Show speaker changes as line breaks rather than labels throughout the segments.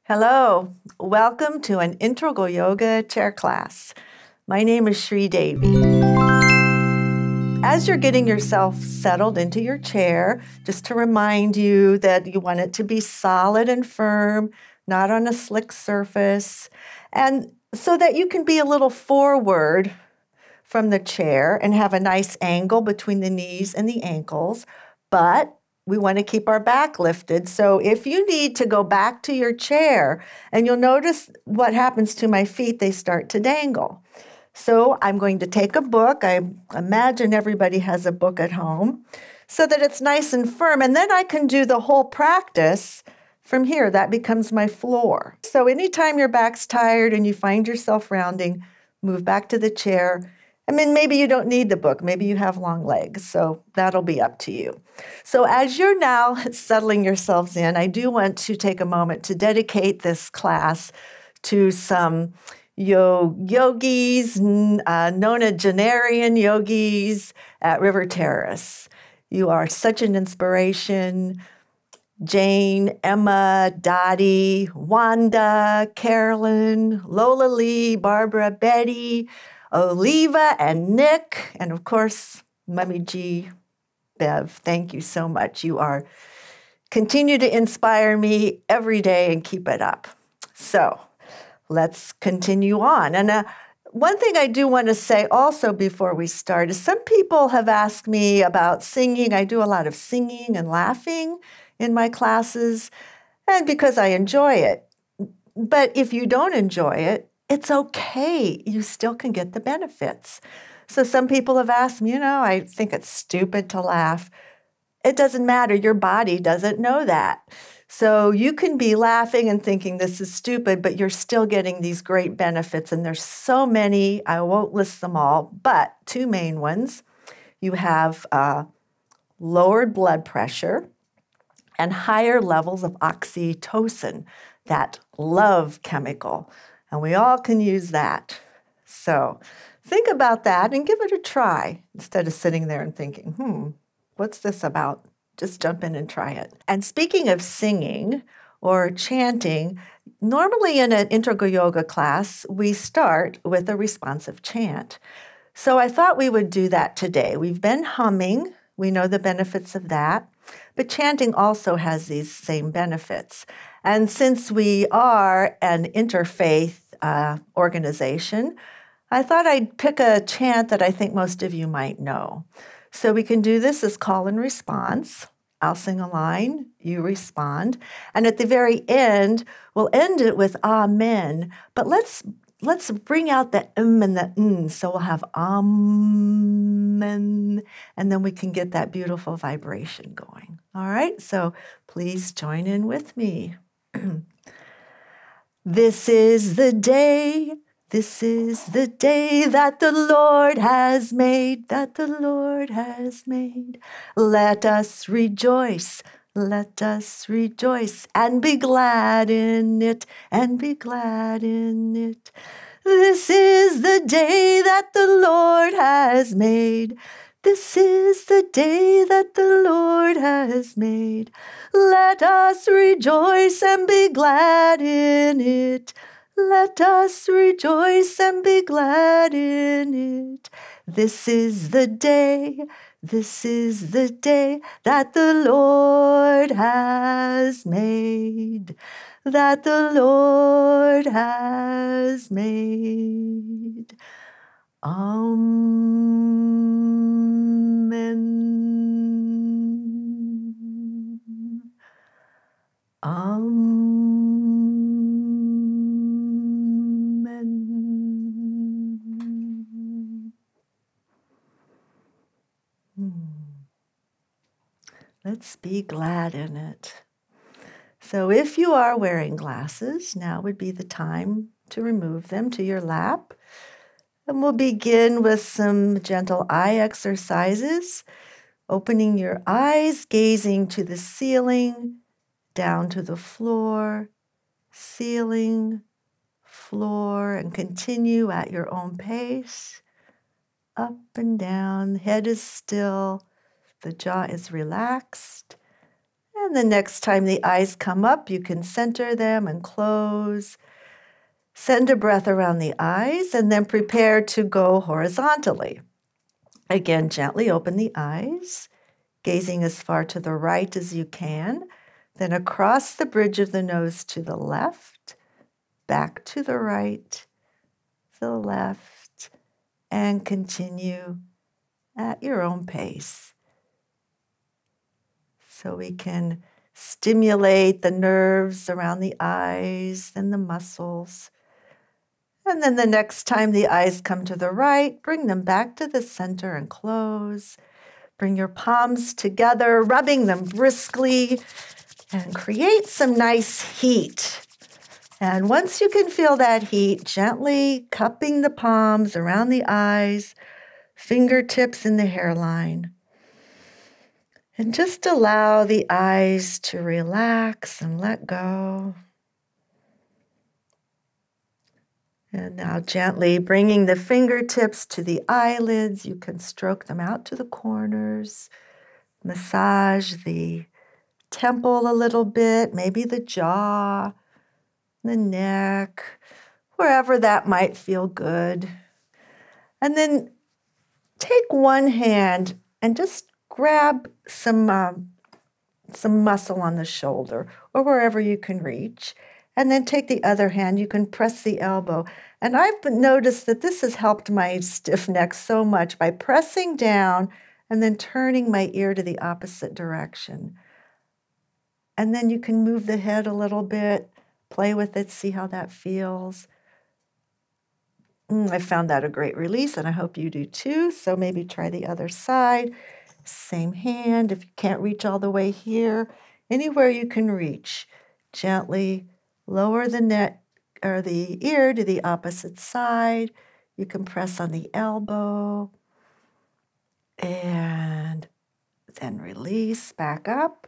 Hello, welcome to an Integral Yoga chair class. My name is Sridevi. As you're getting yourself settled into your chair, just to remind you that you want it to be solid and firm, not on a slick surface, and so that you can be a little forward from the chair and have a nice angle between the knees and the ankles, but we want to keep our back lifted. So if you need to go back to your chair, and you'll notice what happens to my feet, they start to dangle. So I'm going to take a book. I imagine everybody has a book at home so that it's nice and firm. And then I can do the whole practice from here. That becomes my floor. So anytime your back's tired and you find yourself rounding, move back to the chair. I mean, maybe you don't need the book. Maybe you have long legs, so that'll be up to you. So as you're now settling yourselves in, I do want to take a moment to dedicate this class to some yogis, nonagenarian yogis at River Terrace. You are such an inspiration. Jane, Emma, Dottie, Wanda, Carolyn, Lola Lee, Barbara, Betty, Oliva, and Nick, and of course, Mummy G, Bev. Thank you so much. You continue to inspire me every day and keep it up. So let's continue on. And one thing I do want to say also before we start is some people have asked me about singing. I do a lot of singing and laughing in my classes, and because I enjoy it. But if you don't enjoy it, it's okay. You still can get the benefits. So some people have asked me, I think it's stupid to laugh. It doesn't matter. Your body doesn't know that. So you can be laughing and thinking this is stupid, but you're still getting these great benefits. And there's so many. I won't list them all, but two main ones. You have lowered blood pressure and higher levels of oxytocin, that love chemical. And we all can use that. So think about that and give it a try instead of sitting there and thinking, what's this about? Just jump in and try it. And speaking of singing or chanting, normally in an integral yoga class, we start with a responsive chant. So I thought we would do that today. We've been humming. We know the benefits of that. But chanting also has these same benefits. And since we are an interfaith organization, I thought I'd pick a chant that I think most of you might know. So we can do this as call and response. I'll sing a line, you respond. And at the very end, we'll end it with amen. But let's bring out the and the n. So we'll have amen, and then we can get that beautiful vibration going. All right, so please join in with me. This is the day that the Lord has made, that the Lord has made. Let us rejoice and be glad in it, and be glad in it. This is the day that the Lord has made. This is the day that the Lord has made. Let us rejoice and be glad in it. Let us rejoice and be glad in it. This is the day that the Lord has made, that the Lord has made. Amen. Amen. Let's be glad in it. So if you are wearing glasses, now would be the time to remove them to your lap. And we'll begin with some gentle eye exercises, opening your eyes, gazing to the ceiling, down to the floor, ceiling, floor, and continue at your own pace, up and down. The head is still, the jaw is relaxed, And the next time the eyes come up, you can center them and close. Send a breath around the eyes and then prepare to go horizontally. Again, gently open the eyes, gazing as far to the right as you can, then across the bridge of the nose to the left, back to the right, the left, and continue at your own pace. So we can stimulate the nerves around the eyes and the muscles. And then the next time the eyes come to the right, bring them back to the center and close. Bring your palms together, rubbing them briskly, and create some nice heat. And once you can feel that heat, gently cupping the palms around the eyes, fingertips in the hairline. And just allow the eyes to relax and let go. And now gently bringing the fingertips to the eyelids, you can stroke them out to the corners, massage the temple a little bit, maybe the jaw, the neck, wherever that might feel good. And then take one hand and just grab some muscle on the shoulder or wherever you can reach. And then take the other hand, you can press the elbow. And I've noticed that this has helped my stiff neck so much by pressing down and then turning my ear to the opposite direction. And then you can move the head a little bit, play with it, see how that feels. I found that a great release, and I hope you do too. So maybe try the other side. Same hand. If you can't reach all the way here, anywhere you can reach, gently lower the neck or the ear to the opposite side. You can press on the elbow and then release back up.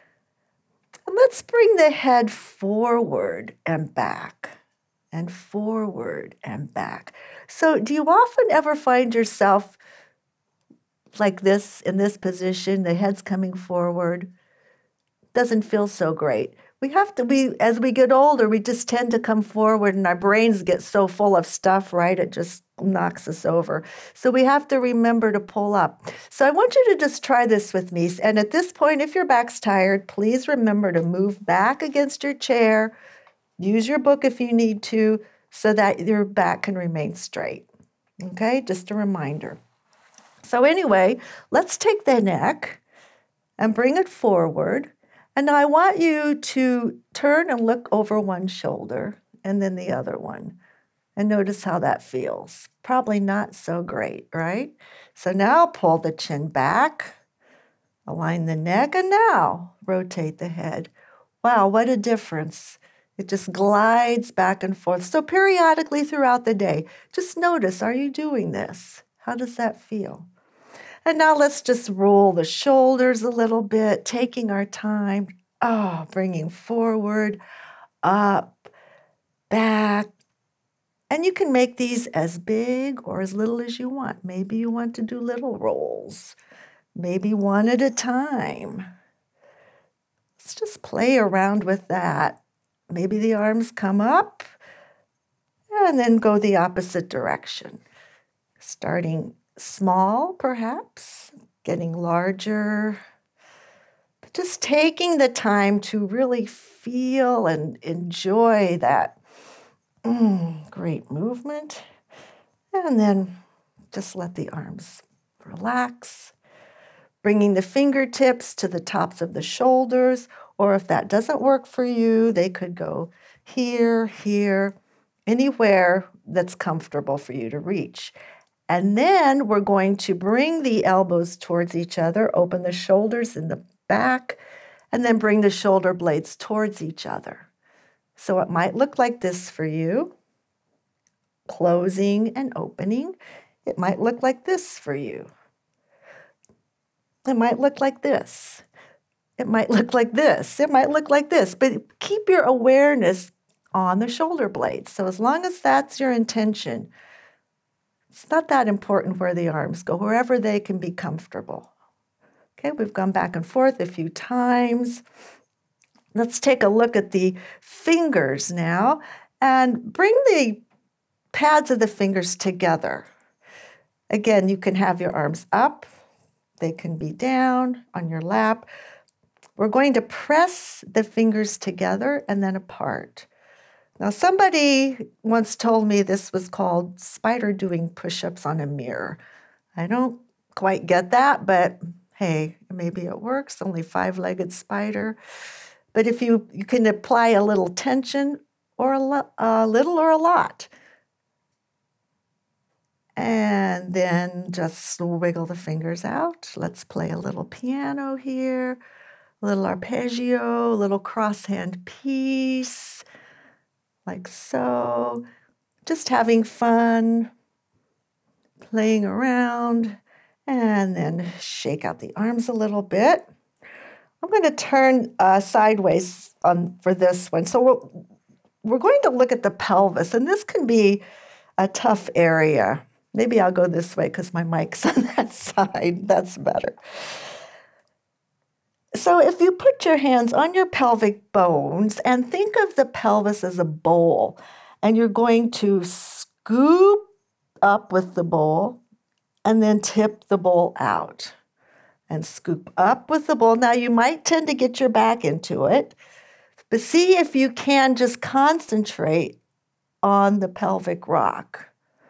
And let's bring the head forward and back and forward and back. So do you often ever find yourself like this, in this position, the head's coming forward? Doesn't feel so great. As we get older, we just tend to come forward and our brains get so full of stuff, right? It just knocks us over. So we have to remember to pull up. So I want you to just try this with me. And at this point, if your back's tired, please remember to move back against your chair. Use your book if you need to so that your back can remain straight. Okay, just a reminder. So anyway, let's take the neck and bring it forward. And now I want you to turn and look over one shoulder and then the other one. And notice how that feels. Probably not so great, right? So now pull the chin back, align the neck, and now rotate the head. Wow, what a difference. It just glides back and forth. So periodically throughout the day, just notice, are you doing this? How does that feel? And now let's just roll the shoulders a little bit, taking our time. Bringing forward, up, back. And you can make these as big or as little as you want. Maybe you want to do little rolls. Maybe one at a time. Let's just play around with that. Maybe the arms come up and then go the opposite direction. Starting small, perhaps, getting larger. But just taking the time to really feel and enjoy that great movement. And then just let the arms relax. Bringing the fingertips to the tops of the shoulders, or if that doesn't work for you, they could go here, here, anywhere that's comfortable for you to reach. And then we're going to bring the elbows towards each other, open the shoulders in the back, and then bring the shoulder blades towards each other. So it might look like this for you, closing and opening. It might look like this for you. It might look like this. It might look like this. It might look like this. But keep your awareness on the shoulder blades. So as long as that's your intention, it's not that important where the arms go, wherever they can be comfortable. Okay, we've gone back and forth a few times. Let's take a look at the fingers now and bring the pads of the fingers together. Again, you can have your arms up. They can be down on your lap. We're going to press the fingers together and then apart. Now, somebody once told me this was called spider doing push-ups on a mirror. I don't quite get that, but hey, maybe it works, only 5-legged spider. But if you can apply a little tension or a little or a lot. And then just wiggle the fingers out. Let's play a little piano here, a little arpeggio, a little cross-hand piece, like so. Just having fun, playing around, and then shake out the arms a little bit. I'm going to turn sideways for this one. So we're going to look at the pelvis, and this can be a tough area. Maybe I'll go this way because my mic's on that side. That's better. So if you put your hands on your pelvic bones and think of the pelvis as a bowl, and you're going to scoop up with the bowl and then tip the bowl out and scoop up with the bowl. Now you might tend to get your back into it, but see if you can just concentrate on the pelvic rock.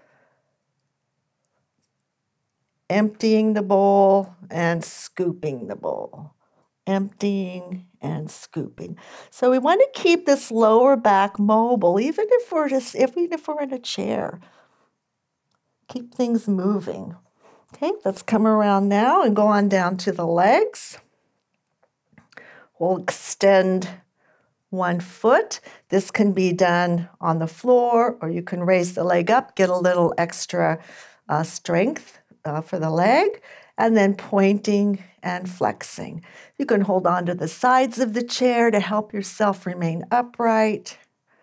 Emptying the bowl and scooping the bowl. Emptying and scooping. So we want to keep this lower back mobile, even if we're in a chair. Keep things moving. Okay, let's come around now and go on down to the legs. We'll extend one foot. This can be done on the floor, or you can raise the leg up, get a little extra strength for the leg, and then pointing and flexing. You can hold on to the sides of the chair to help yourself remain upright.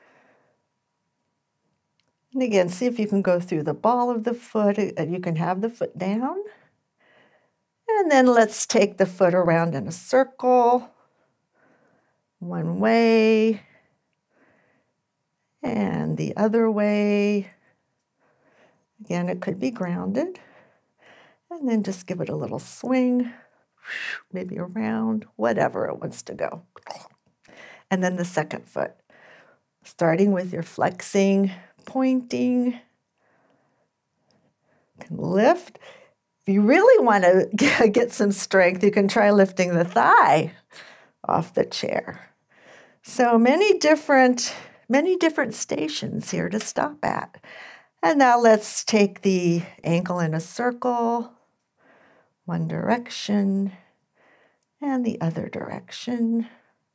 And again, see if you can go through the ball of the foot. You can have the foot down. And then let's take the foot around in a circle. One way. And the other way. Again, it could be grounded. And then just give it a little swing, maybe around, whatever it wants to go. And then the second foot, starting with your flexing, pointing, can lift. If you really want to get some strength, you can try lifting the thigh off the chair. So many different stations here to stop at. And now let's take the ankle in a circle. One direction and the other direction.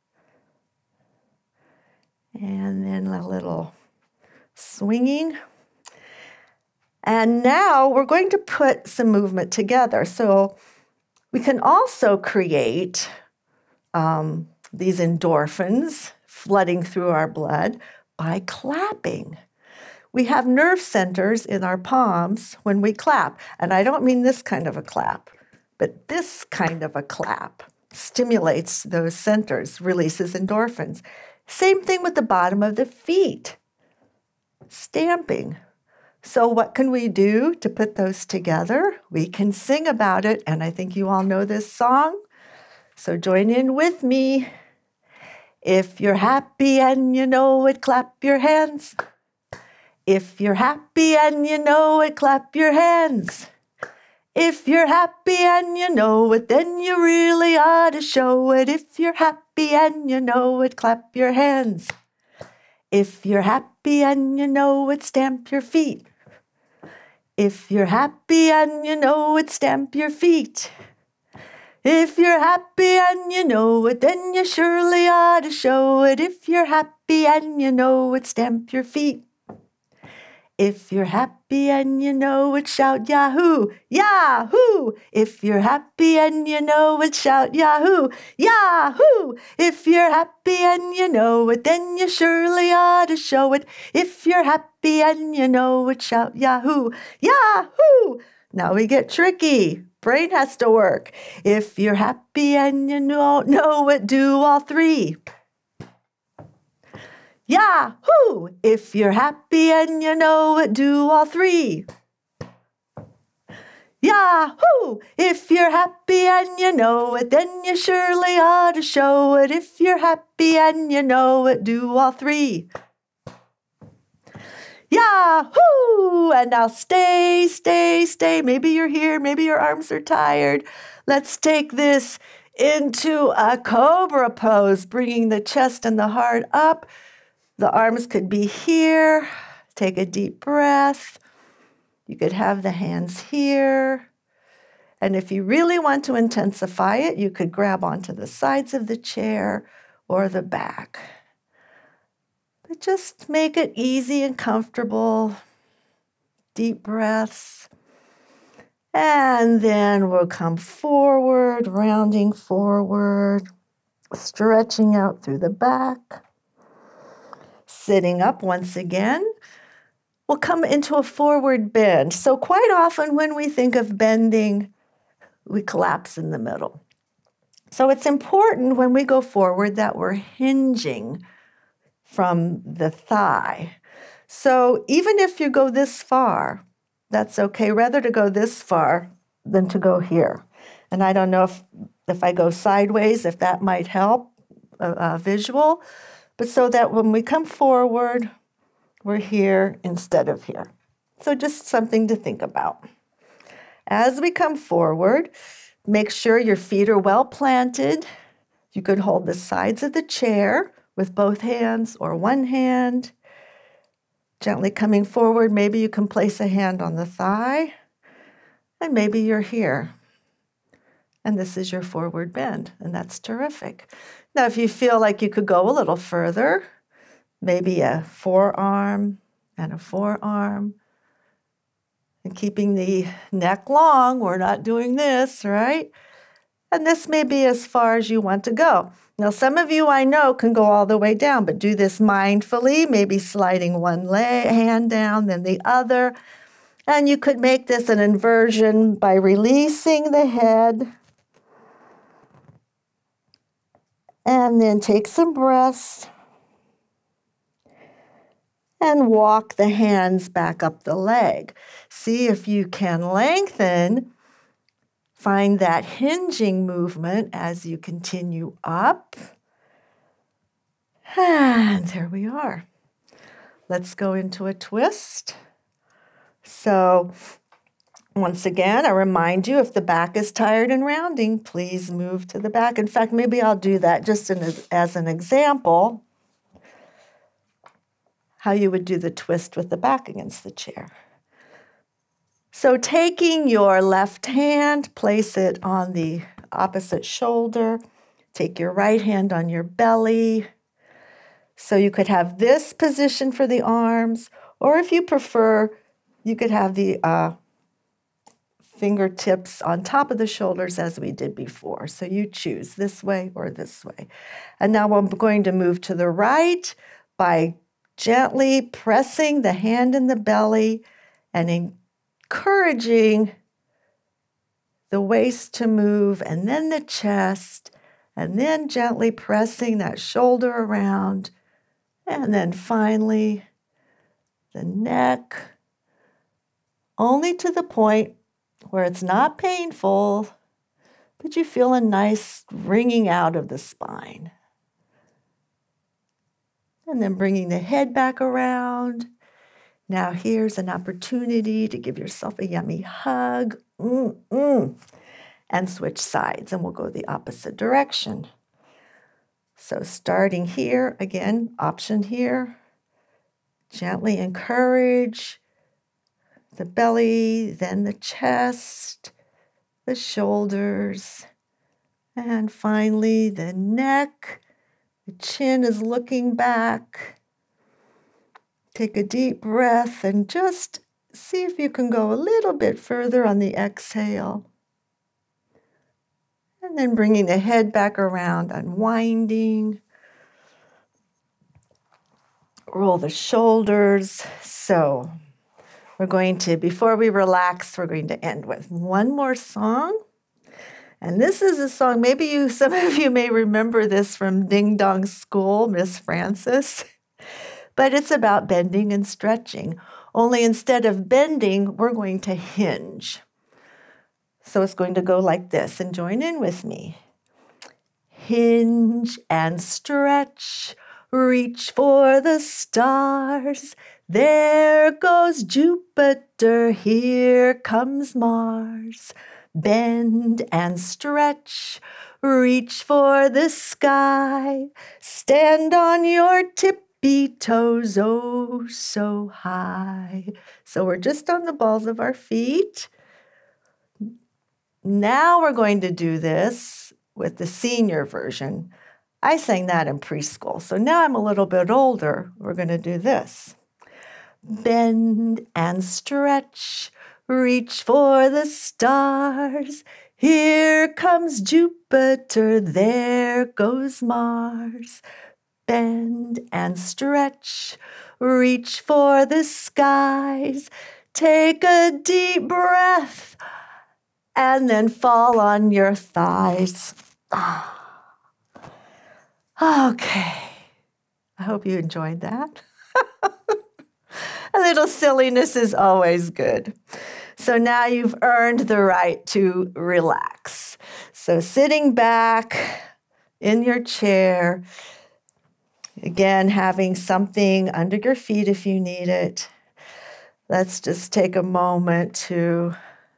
And then a little swinging. And now we're going to put some movement together. So we can also create these endorphins flooding through our blood by clapping. We have nerve centers in our palms when we clap. And I don't mean this kind of a clap, but this kind of a clap stimulates those centers, releases endorphins. Same thing with the bottom of the feet, stamping. So what can we do to put those together? We can sing about it, and I think you all know this song. So join in with me. If you're happy and you know it, clap your hands. If you're happy and you know it, clap your hands. If you're happy and you know it, then you really ought to show it. If you're happy and you know it, clap your hands. If you're happy and you know it, stamp your feet. If you're happy and you know it, stamp your feet. If you're happy and you know it, then you surely ought to show it. If you're happy and you know it, stamp your feet. If you're happy and you know it, shout Yahoo! Yahoo! If you're happy and you know it, shout Yahoo! Yahoo! If you're happy and you know it, then you surely ought to show it. If you're happy and you know it, shout Yahoo! Yahoo! Now we get tricky. brain has to work. If you're happy and you don't know it, do all three. Yahoo! If you're happy and you know it, do all three. Yahoo! If you're happy and you know it, then you surely ought to show it. If you're happy and you know it, do all three. Yahoo! And now stay, stay, stay. Maybe you're here, maybe your arms are tired. Let's take this into a cobra pose, bringing the chest and the heart up. The arms could be here. Take a deep breath. You could have the hands here. And if you really want to intensify it, you could grab onto the sides of the chair or the back. But just make it easy and comfortable. Deep breaths. And then we'll come forward, rounding forward, stretching out through the back. Sitting up once again. We'll come into a forward bend. So quite often when we think of bending, we collapse in the middle. So it's important when we go forward that we're hinging from the thigh. So even if you go this far, that's okay. Rather to go this far than to go here. And I don't know if I go sideways, if that might help a visual. But so that when we come forward, we're here instead of here. So just something to think about. As we come forward, make sure your feet are well planted. You could hold the sides of the chair with both hands or one hand. Gently coming forward, maybe you can place a hand on the thigh, and maybe you're here. And this is your forward bend, and that's terrific. Now, if you feel like you could go a little further, maybe a forearm and a forearm, and keeping the neck long, we're not doing this, right? And this may be as far as you want to go. Now, some of you I know can go all the way down, but do this mindfully, maybe sliding one hand down, then the other. And you could make this an inversion by releasing the head. And then take some breaths. And walk the hands back up the leg. See if you can lengthen. Find that hinging movement as you continue up. And there we are. Let's go into a twist. So once again, I remind you, if the back is tired and rounding, please move to the back. In fact, maybe I'll do that just as an example, how you would do the twist with the back against the chair. So taking your left hand, place it on the opposite shoulder. Take your right hand on your belly. So you could have this position for the arms, or if you prefer, you could have the fingertips on top of the shoulders as we did before. So you choose this way or this way. And now I'm going to move to the right by gently pressing the hand in the belly and encouraging the waist to move, and then the chest, and then gently pressing that shoulder around, and then finally the neck, only to the point where it's not painful, but you feel a nice wringing out of the spine. And then bringing the head back around. Now here's an opportunity to give yourself a yummy hug. And switch sides, and we'll go the opposite direction. So starting here, again, option here. Gently encourage the belly, then the chest, the shoulders, and finally the neck. The chin is looking back. Take a deep breath and just see if you can go a little bit further on the exhale. And then bringing the head back around, unwinding. Roll the shoulders. So Before we relax, we're going to end with one more song. And this is a song, some of you may remember this from Ding Dong School, Miss Francis. But it's about bending and stretching. Only instead of bending, we're going to hinge. So it's going to go like this, and join in with me. Hinge and stretch, reach for the stars. There goes Jupiter, here comes Mars. Bend and stretch, reach for the sky. Stand on your tippy toes, oh so high. So we're just on the balls of our feet. Now we're going to do this with the senior version. I sang that in preschool, so now I'm a little bit older. We're going to do this. Bend and stretch, reach for the stars. Here comes Jupiter, there goes Mars. Bend and stretch, reach for the skies. Take a deep breath and then fall on your thighs. Okay. I hope you enjoyed that. A little silliness is always good. So now you've earned the right to relax. So sitting back in your chair, again, having something under your feet if you need it. Let's just take a moment to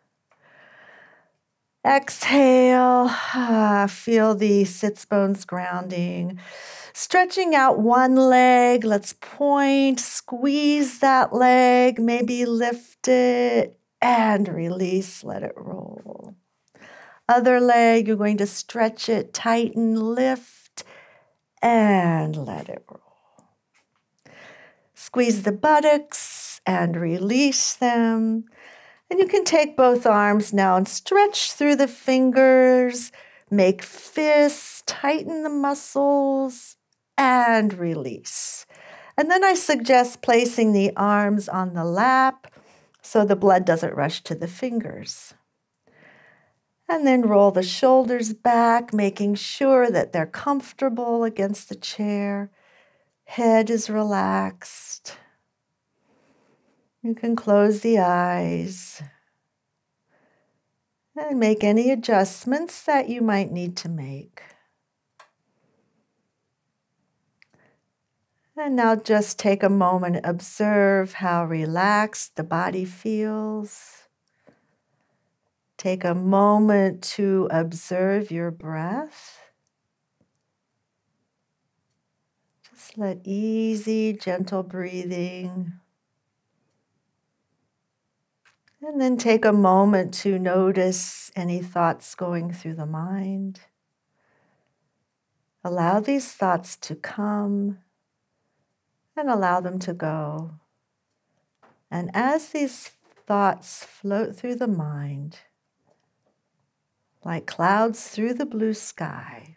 exhale. Feel the sits bones grounding. Stretching out one leg, let's point, squeeze that leg, maybe lift it and release, let it roll. Other leg, you're going to stretch it, tighten, lift, and let it roll. Squeeze the buttocks and release them. And you can take both arms now and stretch through the fingers, make fists, tighten the muscles, and release. And then I suggest placing the arms on the lap so the blood doesn't rush to the fingers. And then roll the shoulders back, making sure that they're comfortable against the chair. Head is relaxed. You can close the eyes and make any adjustments that you might need to make. And now just take a moment to observe how relaxed the body feels. Take a moment to observe your breath. Just let easy, gentle breathing. And then take a moment to notice any thoughts going through the mind. Allow these thoughts to come and allow them to go. And as these thoughts float through the mind, like clouds through the blue sky,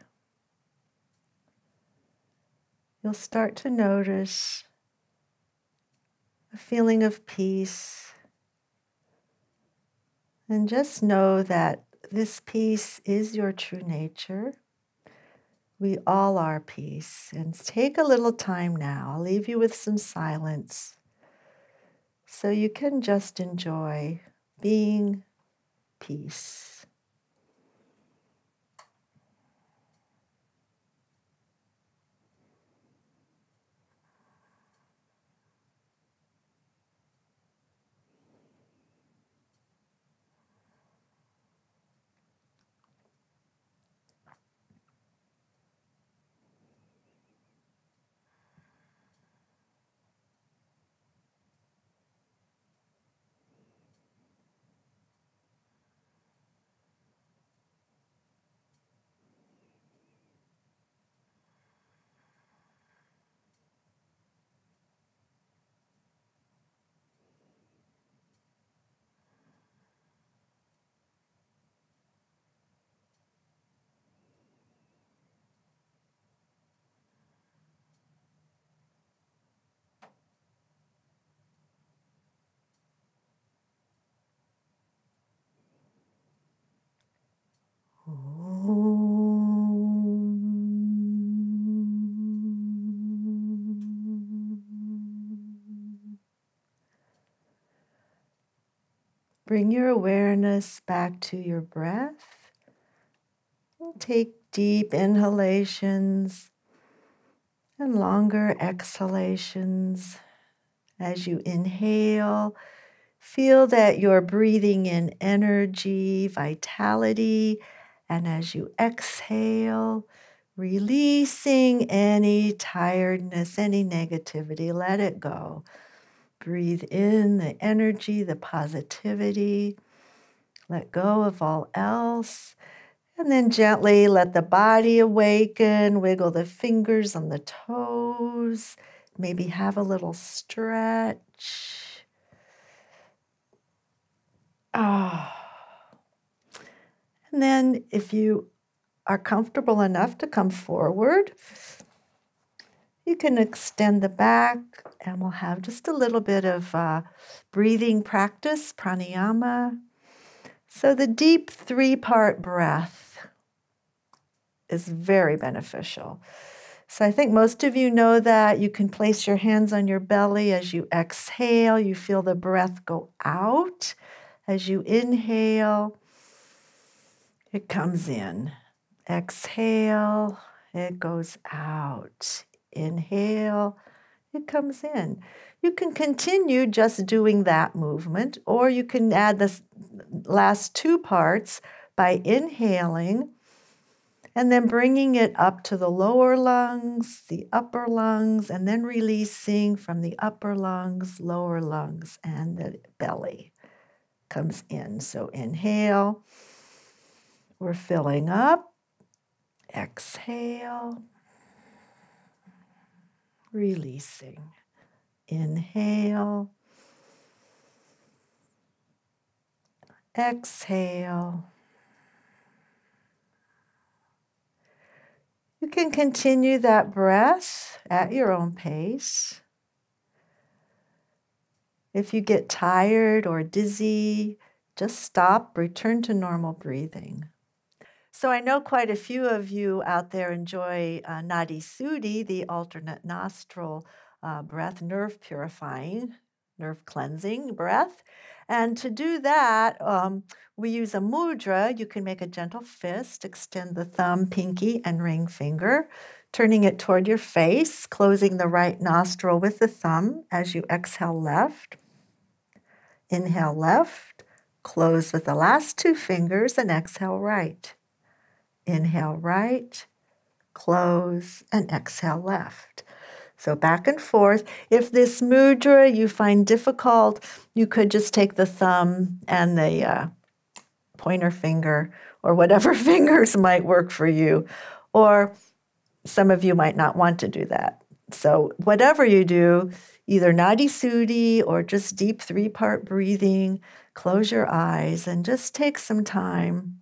you'll start to notice a feeling of peace. And just know that this peace is your true nature. We all are peace. And take a little time now. I'll leave you with some silence so you can just enjoy being peace. Bring your awareness back to your breath. And take deep inhalations and longer exhalations. As you inhale, feel that you're breathing in energy, vitality, and as you exhale, releasing any tiredness, any negativity, let it go. Breathe in the energy, the positivity, let go of all else. And then gently let the body awaken, wiggle the fingers on the toes, maybe have a little stretch. Ah. And then if you are comfortable enough to come forward, you can extend the back and we'll have just a little bit of breathing practice, pranayama. So the deep 3-part breath is very beneficial. So I think most of you know that. You can place your hands on your belly. As you exhale, you feel the breath go out. As you inhale, it comes in. Exhale, it goes out. Inhale, it comes in. You can continue just doing that movement, or you can add the last 2 parts by inhaling and then bringing it up to the lower lungs, the upper lungs, and then releasing from the upper lungs, lower lungs, and the belly comes in. So inhale, we're filling up. Exhale, releasing. Inhale, exhale. You can continue that breath at your own pace. If you get tired or dizzy, just stop, return to normal breathing. So I know quite a few of you out there enjoy Nadi Sudhi, the alternate nostril breath, nerve purifying, nerve cleansing breath. And to do that, we use a mudra. You can make a gentle fist, extend the thumb, pinky, and ring finger, turning it toward your face, closing the right nostril with the thumb as you exhale left. Inhale left, close with the last 2 fingers, and exhale right. Inhale right, close, and exhale left. So back and forth. If this mudra you find difficult, you could just take the thumb and the pointer finger or whatever fingers might work for you. Or some of you might not want to do that. So whatever you do, either Nadi Sudhi or just deep 3-part breathing, close your eyes and just take some time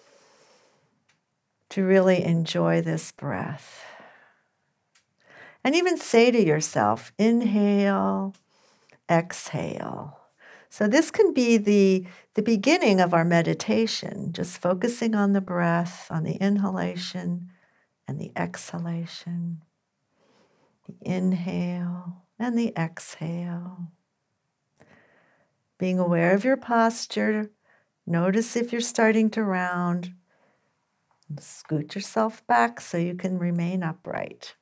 to really enjoy this breath. And even say to yourself, inhale, exhale. So this can be the beginning of our meditation, just focusing on the breath, on the inhalation and the exhalation, the inhale and the exhale. Being aware of your posture, notice if you're starting to round. Scoot yourself back so you can remain upright.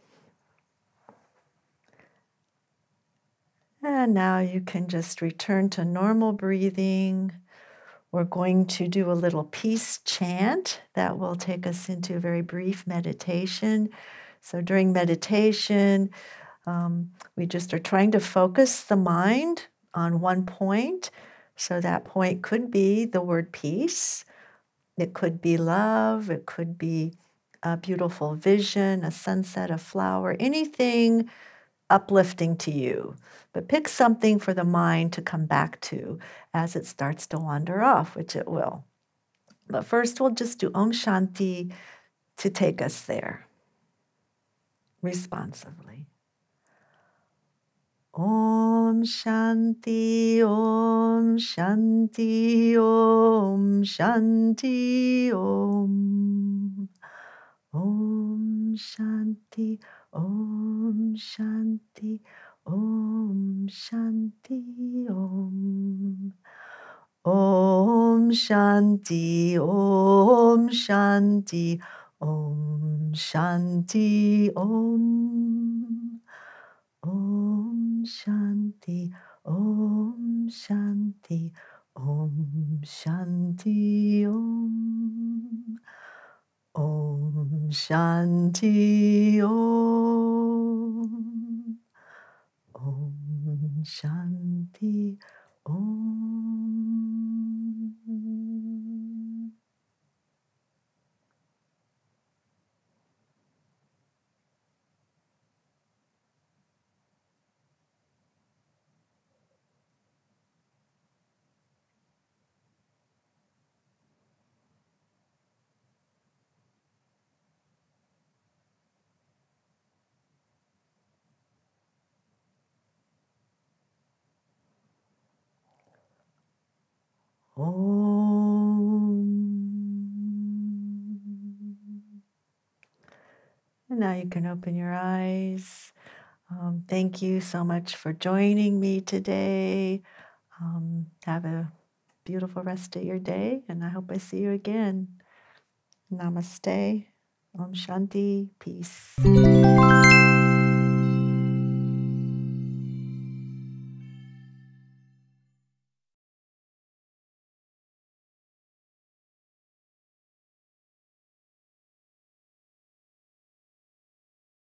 And now you can just return to normal breathing. We're going to do a little peace chant that will take us into a very brief meditation. So during meditation, we just are trying to focus the mind on one point. So that point could be the word peace. It could be love. It could be a beautiful vision, a sunset, a flower, anything uplifting to you. But pick something for the mind to come back to as it starts to wander off, which it will. But first, we'll just do Om Shanti to take us there responsively. Om Shanti, Om Shanti, Om Shanti, Om. Om Shanti, Om Shanti, Om Shanti, Om. Om Shanti, Om Shanti, Om Shanti, Om. Om Shanti, Om Shanti, Om Shanti, Om. Om Shanti, Om. Om Shanti, Om. And now you can open your eyes. Thank you so much for joining me today. Have a beautiful rest of your day, and I hope I see you again. Namaste. Om Shanti. Peace.